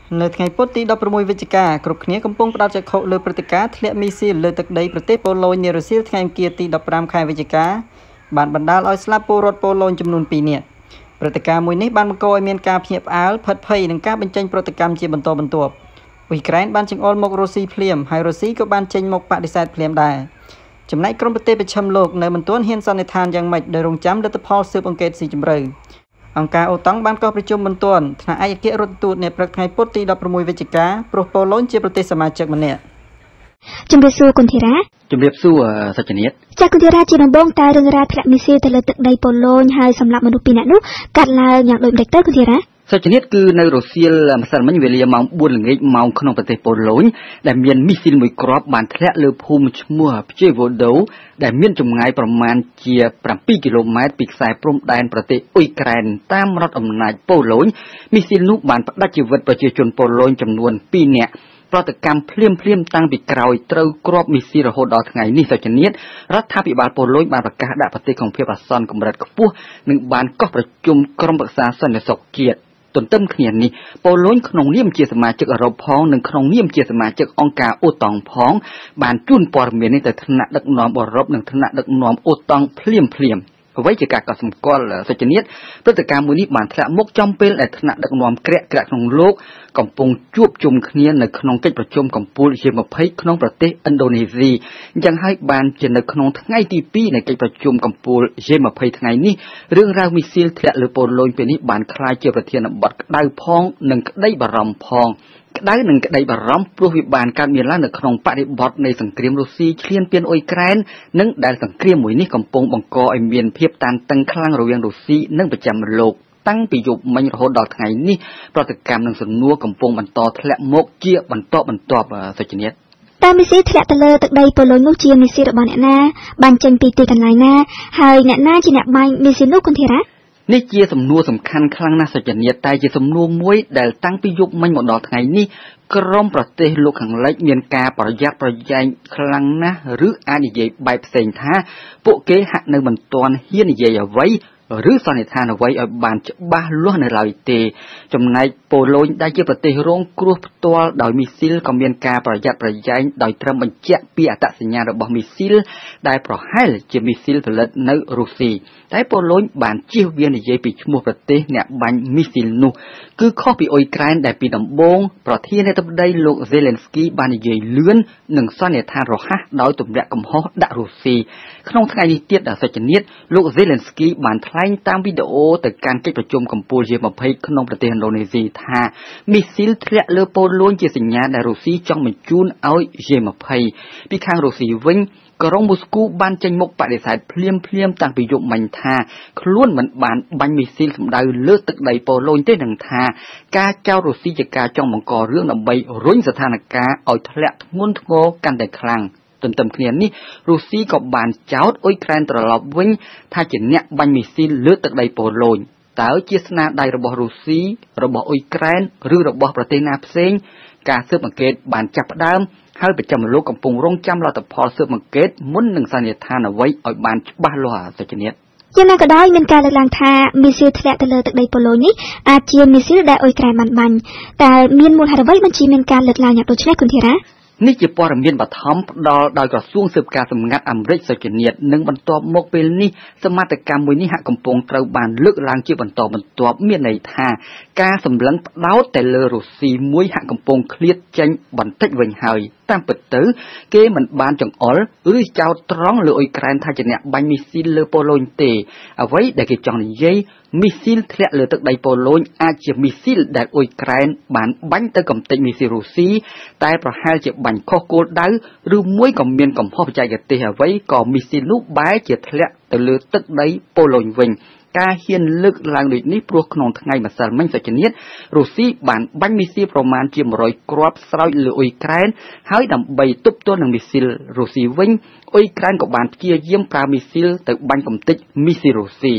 Nơi ngày phút tí đọc mùi với cả, cục khía công pông đọc chạy khẩu lưuប្រតិការធ្លាក់មីស៊ីលលើទឹកដីប្រទេសប៉ូឡូញនៃរុស្ស៊ីថ្ងៃអង្គារទី15ខែវិច្ឆិកាបានបណ្ដាលឲ្យស្លាប់ពលរដ្ឋប៉ូឡូញចំនួន2នាក់ព្រឹត្តិការណ៍មួយនេះបានបង្កឲ្យមានការភ្ញាក់ផ្អើលផិតភ័យនិងការបញ្ចេញប្រតិកម្មជាបន្តបន្ទាប់អ៊ុយក្រែនបានចង្អុលមករុស្ស៊ីភ្លាមហើយរុស្ស៊ីក៏បានចេញមកបដិសេធភ្លាមដែរចំណែកក្រុមប្រទេសប្រឆាំលោកនៅមិនទាន់ហ៊ានសន្និដ្ឋានយ៉ាងម៉េចដោយរងចាំលទ្ធផលស៊ើបអង្កេតស៊ីជម្រៅអង្គការអូតង់បានកោះប្រជុំបន្ទាន់ថ្នាក់ឯកអគ្គរដ្ឋទូតនៅព្រឹកថ្ងៃពុធទី16វិច្ឆិកាព្រោះប៉ូឡូញជាប្រទេសសមាជិកម្នាក់ជំរាបសួរគុនធីរ៉ាជំរាបសួរសុចនិតចាគុនធីរ៉ាជាដំបូងតើរឿងរ៉ាវធ្លាក់មីស៊ីលទៅលើទឹកដីប៉ូឡូញហើយសម្លាប់មនុស្ស2នាក់នោះកាត់ឡើងយ៉ាងដូចម្តេចទៅគុនធីរ៉ាសុចនិតគឺនៅរុស្ស៊ីម្សិលមិញវេលាម៉ោង4ល្ងាចម៉ោងក្នុងប្រទេសប៉ូឡូញដែលមានមីស៊ីលមួយគ្រាប់បានធ្លាក់លើភូមិឈ្មោះព្យេវូដូដែលមានចម្ងាយប្រមាណជា7គីឡូម៉ែត្រពីខ្សែព្រំដែនប្រទេសអ៊ុយក្រែនតាមរដ្ឋអំណាចប៉ូឡូញមីស៊ីលនោះបានផ្តាច់ជីវិតប្រជាជនប៉ូឡូញចំនួន2នាក់ប្រតិកម្មភ្លាមតាំងពីក្រោយត្រូវគ្រាប់មីស៊ីលរហូតដល់ថ្ងៃនេះសុចនិតរដ្ឋាភិបាលប៉ូឡូញបានប្រកាសដាក់ប្រទេសក្នុងភាពអាសន្នកម្រិតខ្ពស់និងបានកោះប្រជុំក្រុមប្រឹក្សាសន្តិសុខជាតិទន្ទឹមគ្នានេះប៉ូឡូញក្នុងនាមជាសមាជិកអឺរ៉ុបផងនិងក្នុងនាមជាសមាជិកអង្គការអូតង់ផងបានជូនព័ត៌មាននេះទៅថ្នាក់ដឹកនាំអឺរ៉ុបនិងថ្នាក់ដឹកនាំអូតង់ភ្លាមអ្វីជាការកត់សម្គាល់សុចនិតព្រឹត្តិការណ៍មួយនេះបានធ្លាក់មកចំពេលដែលថ្នាក់ដឹកនាំក្រាក់ក្នុងលោកកំពុងជួបជុំគ្នានៅក្នុងកិច្ចប្រជុំកំពូល G20 ក្នុងប្រទេសឥណ្ឌូនេស៊ីអញ្ចឹងហើយបានជានៅក្នុងថ្ងៃទី2នៃកិច្ចប្រជុំកំពូល G20 ថ្ងៃនេះរឿងរ៉ាវមីស៊ីលធ្លាក់លើប៉ូឡូញពេលនេះបានក្លាយជាប្រធានបទក្តៅផងនិងក្តីបារម្ភផងក្តៅនិងក្តីបារម្ភព្រោះវាបានកើតមានឡើងនៅក្នុងបរិបទនៃសង្គ្រាមរុស្ស៊ីឈ្លានពានអ៊ុយក្រែននិងដែលសង្គ្រាមមួយនេះកំពុងបង្កឲ្យមានភាពតានតឹងខ្លាំងរវាងរុស្ស៊ីនិងប្រចាំលោកតាំងពីយប់មិញរហូតដល់ថ្ងៃនេះប្រតិកម្មនិងសំណួរកំពុងបន្តធ្លាក់មកជាបន្តបន្ទាប់សុចនិតតើមីស៊ីធ្លាក់ទៅលើទឹកដីប៉ូឡូញនោះជាមីស៊ីរបស់អ្នកណាបានចេញពីទីកន្លែងណាហើយអ្នកណាជាអ្នកបាញ់មីស៊ីនោះគុនធីរ៉ានេះជាសំណួរសំខាន់ខ្លាំងណាស់សុចនិតតែជាសំណួរមួយដែលតាំងពីយប់មិញមកដល់ថ្ងៃនេះក្រមប្រទេសលោកខាងលិចមានការប្រយ័ត្នប្រយែងខ្លាំងណាស់ឬអាចនិយាយបែបផ្សេងថាពួកគេហាក់នៅមិនទាន់ហ៊ាននិយាយអ្វីឬសន្និដ្ឋានអ្វីឲ្យបានច្បាស់លាស់នៅឡើយទេចំណែកប៉ូឡូញដែលជាប្រទេសរងគ្រោះផ្ទាល់ដោយមីស៊ីលក៏មានការប្រយ័ត្នប្រយែងដោយត្រឹមបញ្ជាក់ពីអត្តសញ្ញាណរបស់មីស៊ីលដែលប្រហែលជាមីស៊ីលផលិតនៅរុស្ស៊ីតែប៉ូឡូញបានជៀសវាងនិយាយពីឈ្មោះប្រទេសអ្នកបាញ់មីស៊ីលនោះគឺខុសពីអ៊ុយក្រែនដែលពីដំបូងប្រធានាធិបតីលោកហ្សេឡិនស្គីបាននិយាយលឿននិងសន្និដ្ឋានរហ័សដោយទម្លាក់កំហុសដាក់រុស្ស៊ីក្នុងថ្ងៃនេះទៀតសុចនិតលោកហ្សេឡិនស្គីបានថ្លែងតាមវីដេអូទៅកាន់កិច្ចប្រជុំកំពូល G20 ក្នុងប្រទេសឥណ្ឌូនេស៊ីថាមីស៊ីលធ្លាក់លើប៉ូឡូញជាសញ្ញាដែលរុស្ស៊ីចង់បញ្ជូនឲ្យ G20 ពីខាងរុស្ស៊ីវិញក្រុងមូស្គូបានចេញមុខបដិសេធភ្លាមតាំងពីយប់មិញថាខ្លួនមិនបានបាញ់មីស៊ីលសម្ដៅលើទឹកដីប៉ូឡូញទេនឹងថាការចោទរុស្ស៊ីជាការចង់បង្ករឿងដើម្បីរុញស្ថានភាពឲ្យធ្លាក់ធ្ងន់ធ្ងរកាន់តែខ្លាំងទន្ទឹមគ្នានេះរុស្ស៊ីក៏បានចោទអ៊ុយក្រែនត្រឡប់វិញថាជាអ្នកបាញ់មីស៊ីលលើទឹកដីប៉ូឡូញតើជាស្នាដៃរបស់រុស្ស៊ីរបស់អ៊ុយក្រែនឬរបស់ប្រទេសណាផ្សេងការស៊ើបអង្កេតបានចាប់ផ្ដើមហើយប្រចាំលោកកំពុងរងចាំលទ្ធផលស៊ើបអង្កេតមុននឹងសន្និដ្ឋានអ្វីឲ្យបានច្បាស់លាស់សុចនិតយ៉ាងណាក៏ដោយមានការលើកឡើងថាមីស៊ីលធ្លាក់ទៅលើទឹកដីប៉ូឡូញនេះអាចជាមីស៊ីលដែលអ៊ុយក្រែនបានបាញ់តែមានមូលហេតុអ្វីបានជាមានការលើកឡើងយ៉ាងដូចនេះគុនធីរ៉ានេះជាព័ត៌មានបឋមផ្ដល់ដោយក្រសួងស៊ើបការសម្ងាត់អាមេរិកសុចនិតនិងបន្ទាប់មកពេលនេះសមត្ថកម្មមួយនេះហាក់កំពុងត្រូវបានលើកឡើងជាបន្តបន្ទាប់មានន័យថាការសម្លឹងផ្ដោតតែលើរុស្ស៊ីមួយហាក់កំពុងឃ្លាតចេញបន្តិចវិញហើយតាមពិតទៅគេមិនបានចង្អុលឬចោទត្រង់លើអ៊ុយក្រែនថាជាអ្នកបាញ់មីស៊ីលលើប៉ូឡូញទេអ្វីដែលគេចង់និយាយមីស៊ីលធ្លាក់លើទឹកដីប៉ូឡូញអាចជាមីស៊ីលដែលអ៊ុយក្រែនបានបាញ់ទៅកំទេចមីស៊ីលរុស្ស៊ីតែប្រហែលជាបាញ់ខុសគោលដៅឬមួយក៏មានកំហុសបច្ចេកទេសអ្វីក៏មីស៊ីលនោះបែរជាធ្លាក់ទៅលើទឹកដីប៉ូឡូញវិញការហ៊ានលើកឡើងដូចនេះព្រោះក្នុងថ្ងៃម្សិលមិញសុចនិតរុស្ស៊ីបានបាញ់មីស៊ីលប្រមាណជា100គ្រាប់ស្រោចលើអ៊ុយក្រែនហើយដើម្បីទប់ទល់នឹងមីស៊ីលរុស្ស៊ីវិញអ៊ុយក្រែនក៏បានព្យាយាមប្រើមីស៊ីលទៅបាញ់កំទេចមីស៊ីលរុស្ស៊ី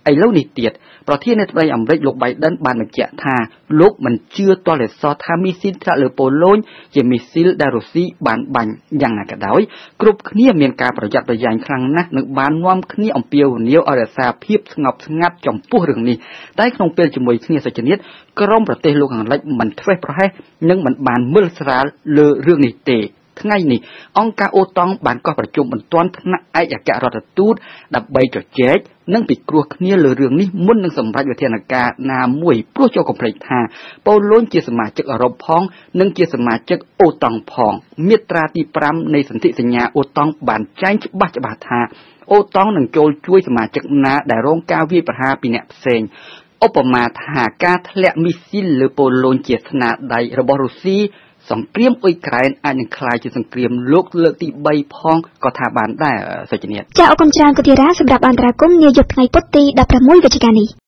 ไอ้เล่านี่เตียดประเทศในประเทศอเมริกโลกใบดันบานมันเจ้าท่าโลกมันเชื่อตัวเลยซอทามิซิลทะเลโปโลนจะมิซิลดารุซีบานบันอย่างไรก็ได้กรุ๊ปนี้มีการประหยัดประหยัดครั้งนักหนึ่งบานน้อมนี้อมเปียวเหนียวอารซาเพียบสงบสงัดจอมปูเรื่องนี้ได้ขนมเปียวจมวยนี้สัจนิดกรมประเทศโลกแห่งเล็กมันทวีปประเทศยังมันบานเมื่อสระเลอเรื่องนี้เตะทั้งไงนี่องค์การโอตองบานก็ประชุมบนต้นคณะไอ้อยากจะรอดตูดดับใบจดเจ๊นั่งปิดกลัวนี้เลยเรื่องนี้มุ่นนั่งสมรัยวิทยาการนามวยพวกเจ้าของเพลทาเปาโลนเจียสมาจักอารมณ์พองนั่งเจียสมาจักโอตองพองเมตราตีปรำในสันติสัญญาโอตองบานใจฉบับฉบับทาโอตองหนึ่งโจลช่วยสมาจักนาได้ร้องก้าววิปหาปีเนปเซงอุปมาทหารการทะเลมิซิลหรือโปโลนเจียสนาได้ระบรุซีสังเกตอุยไกรน์อันยังคลายจะสังเกตโลกเลือกตีใบพองก็ทาบานได้สัจเนียจะเอากำจัดกติราสำหรับอันตรากรมเนียยกไงปติดับประมุยวิจการนี้